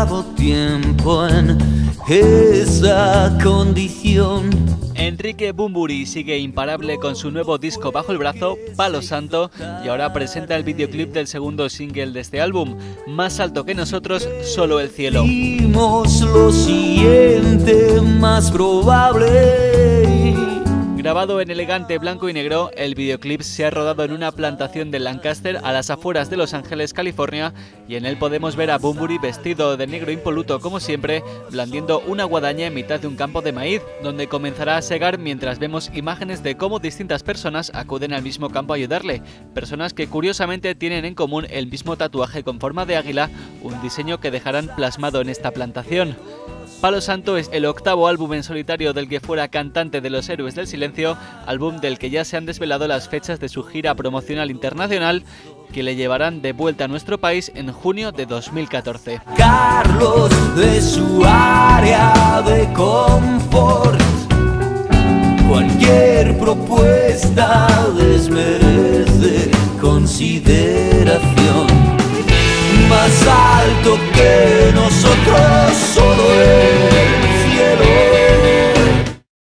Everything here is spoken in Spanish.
demasiado tiempo en esa condición. Enrique Bunbury sigue imparable con su nuevo disco bajo el brazo, Palo Santo, y ahora presenta el videoclip del segundo single de este álbum, Más alto que nosotros, solo el cielo. Dimos lo siguiente, más probable. Grabado en elegante blanco y negro, el videoclip se ha rodado en una plantación de Lancaster a las afueras de Los Ángeles, California, y en él podemos ver a Bunbury vestido de negro impoluto como siempre, blandiendo una guadaña en mitad de un campo de maíz, donde comenzará a segar mientras vemos imágenes de cómo distintas personas acuden al mismo campo a ayudarle, personas que curiosamente tienen en común el mismo tatuaje con forma de águila, un diseño que dejarán plasmado en esta plantación. Palo Santo es el octavo álbum en solitario del que fuera cantante de Los Héroes del Silencio, álbum del que ya se han desvelado las fechas de su gira promocional internacional, que le llevarán de vuelta a nuestro país en junio de 2014. Carlos de su área de confort, cualquier propuesta desmedida